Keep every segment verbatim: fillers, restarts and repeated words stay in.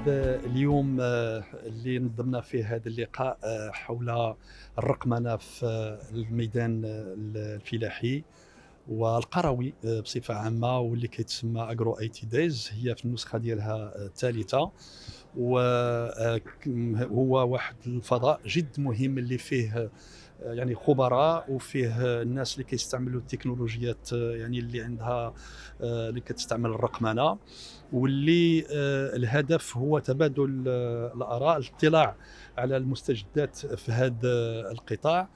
هذا اليوم آه، اللي نظمنا فيه هذا اللقاء آه، حول الرقمنة في آه، الميدان آه، الفلاحي والقروي آه، بصفة عامة، واللي كيتسمى اجرو اي تي دايز، هي في النسخة ديالها آه، الثالثة. وهو واحد الفضاء جد مهم اللي فيه آه، يعني خبراء، وفيه آه، الناس اللي كيستعملوا التكنولوجيات آه، يعني اللي عندها آه، اللي كتستعمل الرقمنة، واللي آه، الهدف هو تبادل آه، الآراء، الاطلاع على المستجدات في هذا القطاع.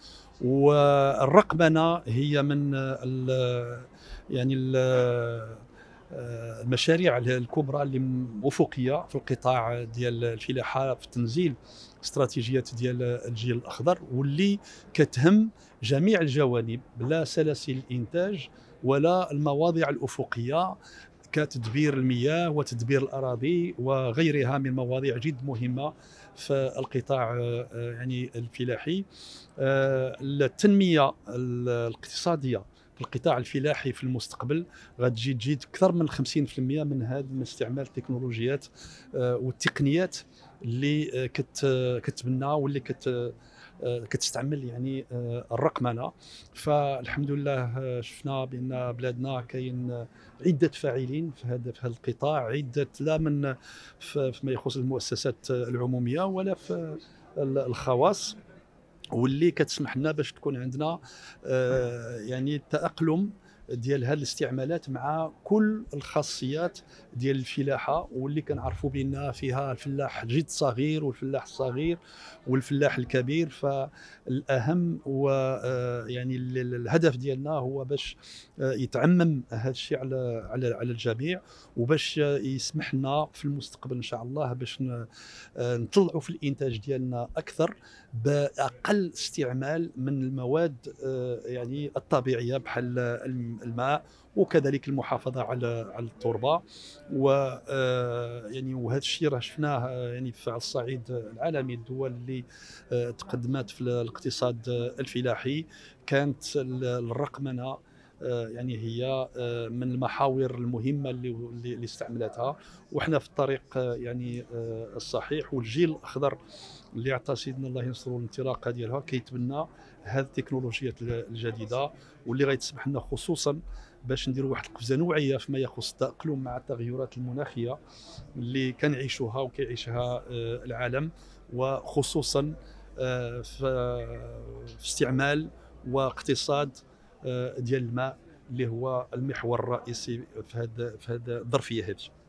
والرقمنة هي من آه، ال- يعني ال- آه، المشاريع الكبرى اللي م- افقيه في القطاع ديال الفلاحه في تنزيل استراتيجيات ديال الجيل الاخضر، واللي كتهم جميع الجوانب، لا سلاسل الانتاج ولا المواضيع الافقيه كتدبير المياه وتدبير الاراضي وغيرها من مواضيع جد مهمه في القطاع آه، آه، يعني الفلاحي. آه، التنميه الاقتصاديه في القطاع الفلاحي في المستقبل غتجي تجي اكثر من خمسين بالمئة من هذا من استعمال التكنولوجيات آه، والتقنيات اللي آه، كت كتبنى واللي كت آه، كتستعمل يعني آه، الرقمنه. فالحمد لله آه، شفنا بان بلادنا كاين آه، عده فاعلين في هذا في هذا القطاع، عده لا من في- فيما يخص المؤسسات العموميه ولا في الخواص، واللي كتسمح لنا باش تكون عندنا آه، يعني التأقلم ديال هذه الاستعمالات مع كل الخاصيات ديال الفلاحه، واللي كنعرفوا بان فيها الفلاح جد صغير والفلاح الصغير والفلاح الكبير. فالاهم هو آه، يعني ال- ال- الهدف ديالنا هو باش آه، يتعمم هذا الشيء على على على الجميع، وباش آه، يسمح لنا في المستقبل ان شاء الله باش ن- آه، نطلعوا في الانتاج ديالنا اكثر باقل استعمال من المواد آه، يعني الطبيعيه بحال الم- الماء، وكذلك المحافظه على على التربه. و آه، يعني وهذا الشيء راه شفناه آه، يعني في على الصعيد العالمي. الدول اللي آه، تقدمت في الاقتصاد الفلاحي كانت ال- الرقمنه آه، يعني هي آه، من المحاور المهمه اللي اللي اللي استعملتها، وحنا في الطريق آه، يعني آه، الصحيح. والجيل الاخضر اللي عطى سيدنا الله ينصرو الانطلاقه ديالها كيتبنى هذه التكنولوجيات الجديده، واللي غيتسمح لنا خصوصا باش نديروا واحد القفزه نوعيه فيما يخص التاقلم مع التغيرات المناخيه اللي كنعيشوها وكيعيشها آه، العالم، وخصوصا آه، في في استعمال واقتصاد آه، ديال الماء، اللي هو المحور الرئيسي في هذا في هذا الظرفيه هذه.